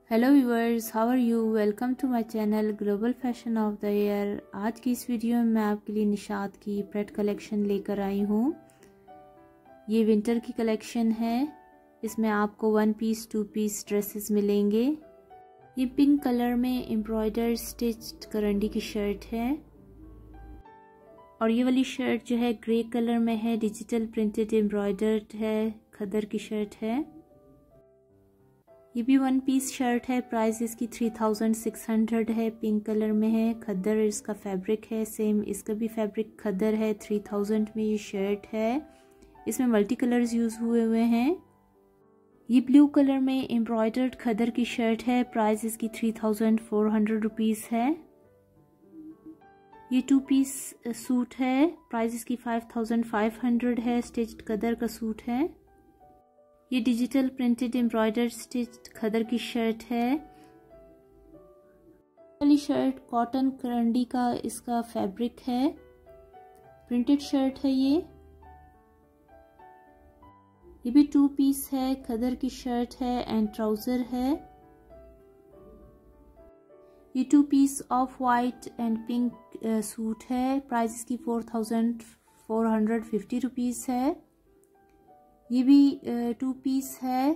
Hello viewers, how are you. Welcome to my channel global fashion of the year. आज की इस video में मैं आपके लिए निशात की प्रेड कलेक्शन लेकर आई हूँ। ये विंटर की कलेक्शन है। इसमें आपको 1 पीस 2 पीस ड्रेसेस मिलेंगे। ये पिंक कलर में एम्ब्रॉयडर स्टिच्ड करंडी की शर्ट है और ये वाली शर्ट जो है ग्रे कलर में है, डिजिटल प्रिंटेड एम्ब्रॉयडर्ड है, खद्दर की शर्ट है। ये भी 1 पीस शर्ट है। प्राइस इसकी 3600 है। पिंक कलर में है, खद्दर इसका फैब्रिक है। सेम इसका भी फैब्रिक खद्दर है। 3000 में ये शर्ट है। इसमें मल्टी कलर्स यूज हुए हैं। ये ब्लू कलर में एम्ब्रॉयडर्ड खद्दर की शर्ट है। प्राइस इसकी 3400 रुपीज़ है। ये 2 पीस सूट है। प्राइस इसकी 5500 है। स्टिच्ड खद्दर का सूट है। ये digital printed embroidered stitched khaddar की शर्ट है। वाली शर्ट कॉटन करंडी का इसका फैब्रिक है। प्रिंटेड शर्ट है ये भी 2 पीस है। खद्दर की शर्ट है एंड ट्राउजर है। ये 2 piece off white and pink suit है। प्राइस इसकी 4450 रुपीज़ है। ये भी 2 पीस है।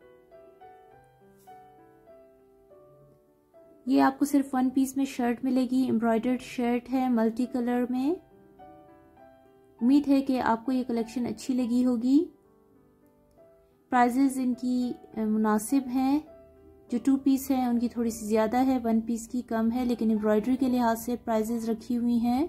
ये आपको सिर्फ 1 पीस में शर्ट मिलेगी। एम्ब्रॉयडर्ड शर्ट है मल्टी कलर में। उम्मीद है कि आपको ये कलेक्शन अच्छी लगी होगी। प्राइजेस इनकी मुनासिब हैं। जो 2 पीस है उनकी थोड़ी सी ज़्यादा है, 1 पीस की कम है, लेकिन एम्ब्रॉयडरी के लिहाज से प्राइजेस रखी हुई हैं।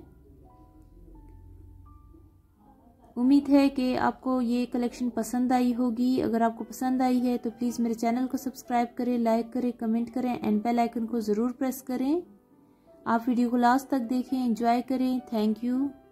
उम्मीद है कि आपको ये कलेक्शन पसंद आई होगी। अगर आपको पसंद आई है तो प्लीज़ मेरे चैनल को सब्सक्राइब करें, लाइक करें, कमेंट करें एंड बेल आइकन को ज़रूर प्रेस करें। आप वीडियो को लास्ट तक देखें, एंजॉय करें। Thank you.